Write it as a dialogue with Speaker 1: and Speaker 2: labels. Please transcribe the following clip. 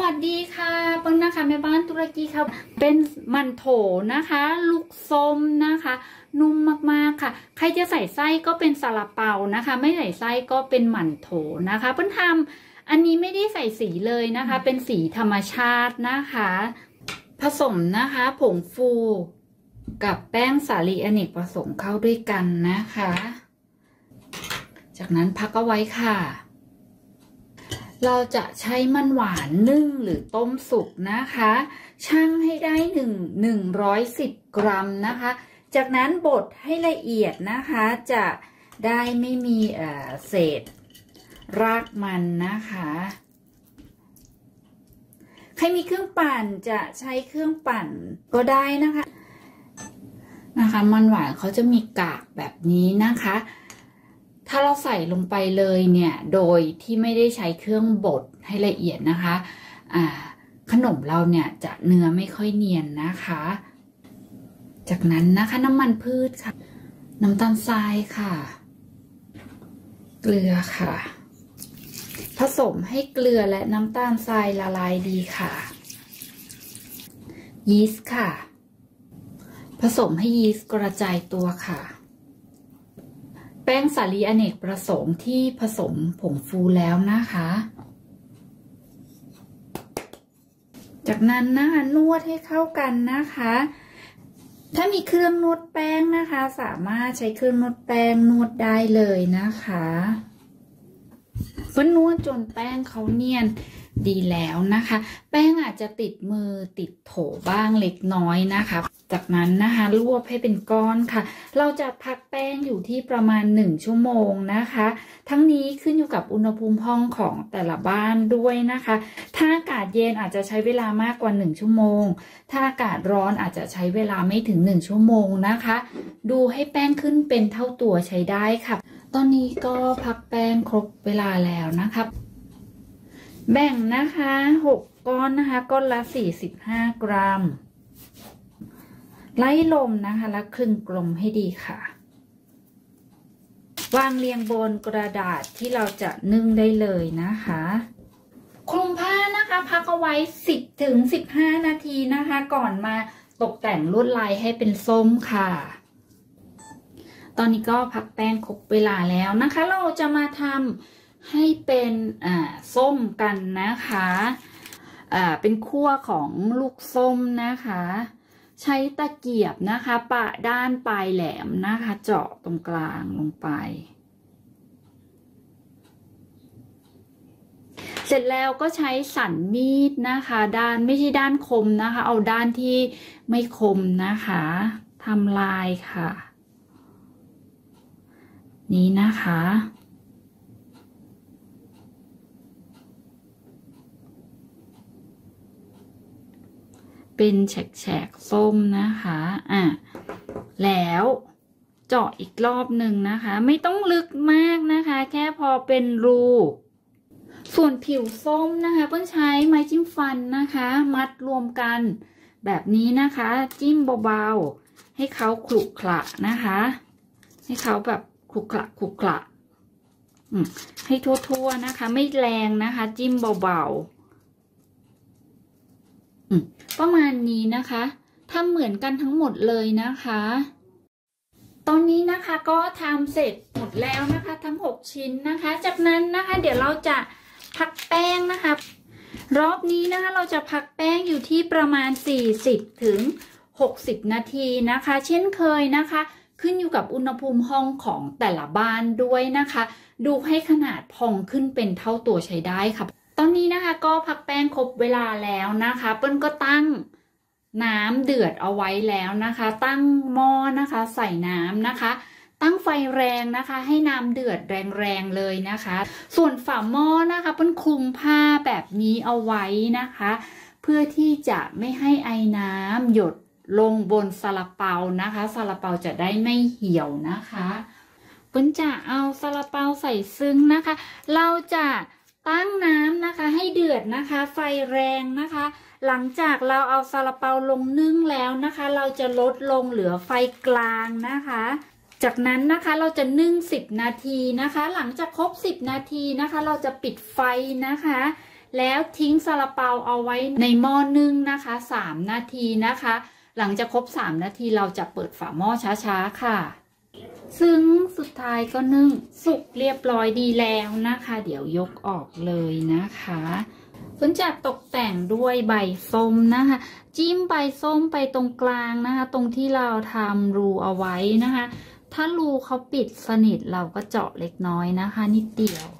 Speaker 1: วัสดีค่ะเปิ้ลนะคะแม่บ้านตุรกีค่ะเป็นมันโถนะคะลูกส้มนะคะนุ่มมากๆค่ะใครจะใส่ไส้ก็เป็นซาลาเปานะคะไม่ใส่ไส้ก็เป็นมันโถนะคะเปิ้ลทำอันนี้ไม่ได้ใส่สีเลยนะคะเป็นสีธรรมชาตินะคะผสมนะคะผงฟูกับแป้งสาลีอเนกประสงค์เข้าด้วยกันนะคะจากนั้นพักเอาไว้ค่ะเราจะใช้มันหวานนึ่งหรือต้มสุกนะคะชั่งให้ได้110 กรัมนะคะจากนั้นบดให้ละเอียดนะคะจะได้ไม่มีเศษรากมันนะคะใครมีเครื่องปั่นจะใช้เครื่องปั่นก็ได้นะคะมันหวานเขาจะมีกากแบบนี้นะคะถ้าเราใส่ลงไปเลยเนี่ยโดยที่ไม่ได้ใช้เครื่องบดให้ละเอียดนะคะขนมเราเนี่ยจะเนื้อไม่ค่อยเนียนนะคะจากนั้นนะคะน้ำมันพืชค่ะน้ำตาลทรายค่ะเกลือค่ะผสมให้เกลือและน้ำตาลทรายละลายดีค่ะยีสต์ค่ะผสมให้ยีสต์กระจายตัวค่ะแป้งสาลีอเนกประสงค์ที่ผสมผงฟูแล้วนะคะจากนั้นนะคะนวดให้เข้ากันนะคะถ้ามีเครื่องนวดแป้งนะคะสามารถใช้เครื่องนวดแป้งนวดได้เลยนะคะนวดจนแป้งเขาเนียนดีแล้วนะคะแป้งอาจจะติดมือติดโถบ้างเล็กน้อยนะคะจากนั้นนะคะรวบให้เป็นก้อนค่ะเราจะพักแป้งอยู่ที่ประมาณ1 ชั่วโมงนะคะทั้งนี้ขึ้นอยู่กับอุณหภูมิห้องของแต่ละบ้านด้วยนะคะถ้าอากาศเย็นอาจจะใช้เวลามากกว่า1 ชั่วโมงถ้าอากาศร้อนอาจจะใช้เวลาไม่ถึง1 ชั่วโมงนะคะดูให้แป้งขึ้นเป็นเท่าตัวใช้ได้ค่ะตอนนี้ก็พักแป้งครบเวลาแล้วนะคะแบ่งนะคะ6 ก้อนนะคะก้อนละ45 กรัมไล่ลมนะคะแล้วคลึงกลมให้ดีค่ะวางเรียงบนกระดาษที่เราจะนึ่งได้เลยนะคะคลุมผ้านะคะพักเอาไว้10 ถึง 15 นาทีนะคะก่อนมาตกแต่งลวดลายให้เป็นส้มค่ะตอนนี้ก็พักแป้งครบเวลาแล้วนะคะเราจะมาทำให้เป็นส้มกันนะคะเป็นคั่วของลูกส้มนะคะใช้ตะเกียบนะคะปะด้านปลายแหลมนะคะเจาะตรงกลางลงไปเสร็จแล้วก็ใช้สันมีดนะคะด้านไม่ใช่ด้านคมนะคะเอาด้านที่ไม่คมนะคะทำลายค่ะนี้นะคะเป็นแฉกๆส้มนะคะแล้วเจาะอีกรอบหนึ่งนะคะไม่ต้องลึกมากนะคะแค่พอเป็นรูส่วนผิวส้มนะคะเพิ่งใช้ไม้จิ้มฟันนะคะมัดรวมกันแบบนี้นะคะจิ้มเบาๆให้เขาขรุขระนะคะให้เขาแบบขรุขระให้ทั่วๆนะคะไม่แรงนะคะจิ้มเบาๆประมาณนี้นะคะทำเหมือนกันทั้งหมดเลยนะคะตอนนี้นะคะก็ทำเสร็จหมดแล้วนะคะทั้ง6 ชิ้นนะคะจากนั้นนะคะเดี๋ยวเราจะพักแป้งนะคะรอบนี้นะคะเราจะพักแป้งอยู่ที่ประมาณ40 ถึง 60 นาทีนะคะเช่นเคยนะคะขึ้นอยู่กับอุณหภูมิห้องของแต่ละบ้านด้วยนะคะดูให้ขนาดพองขึ้นเป็นเท่าตัวใช้ได้ค่ะตอนนี้นะคะก็พักแป้งครบเวลาแล้วนะคะเปิ้ลก็ตั้งน้ำเดือดเอาไว้แล้วนะคะตั้งหม้อนะคะใส่น้ำนะคะตั้งไฟแรงนะคะให้น้ำเดือดแรงๆเลยนะคะส่วนฝาหม้อนะคะเปิ้ลคลุมผ้าแบบนี้เอาไว้นะคะเพื่อที่จะไม่ให้ไอน้ำหยดลงบนซาลาเปานะคะซาลาเปาจะได้ไม่เหี่ยวนะคะเปิ้ลจะเอาซาลาเปาใส่ซึ้งนะคะเราจะตั้งน้ำนะคะให้เดือดนะคะไฟแรงนะคะหลังจากเราเอาซาลาเปาลงนึ่งแล้วนะคะเราจะลดลงเหลือไฟกลางนะคะจากนั้นนะคะเราจะนึ่ง10 นาทีนะคะหลังจากครบ10 นาทีนะคะเราจะปิดไฟนะคะแล้วทิ้งซาลาเปาเอาไว้ในหม้อนึ่งนะคะ3 นาทีนะคะ หลังจากครบ3 นาทีเราจะเปิดฝาหม้อช้าๆค่ะซึ่งสุดท้ายก็นึ่งสุกเรียบร้อยดีแล้วนะคะ เดี๋ยวยกออกเลยนะคะฝนจะตกแต่งด้วยใบส้มนะคะจิ้มใบส้มไปตรงกลางนะคะตรงที่เราทำรูเอาไว้นะคะถ้ารูเขาปิดสนิทเราก็เจาะเล็กน้อยนะคะนิดเดียว